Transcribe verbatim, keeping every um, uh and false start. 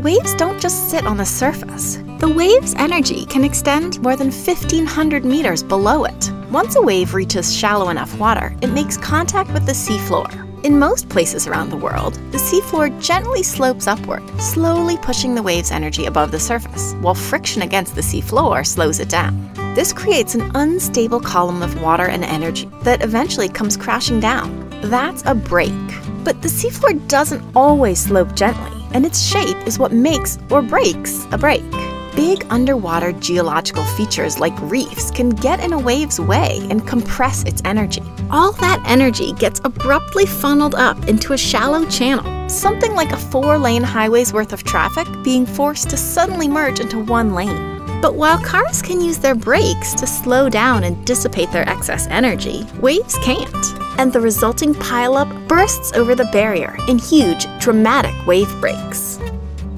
waves don't just sit on the surface. The wave's energy can extend more than fifteen hundred meters below it. Once a wave reaches shallow enough water, it makes contact with the seafloor. In most places around the world, the seafloor gently slopes upward, slowly pushing the wave's energy above the surface, while friction against the seafloor slows it down. This creates an unstable column of water and energy that eventually comes crashing down. That's a break. But the seafloor doesn't always slope gently, and its shape is what makes or breaks a break. Big underwater geological features like reefs can get in a wave's way and compress its energy. All that energy gets abruptly funneled up into a shallow channel, something like a four-lane highway's worth of traffic being forced to suddenly merge into one lane. But while cars can use their brakes to slow down and dissipate their excess energy, waves can't. And the resulting pileup bursts over the barrier in huge, dramatic wave breaks.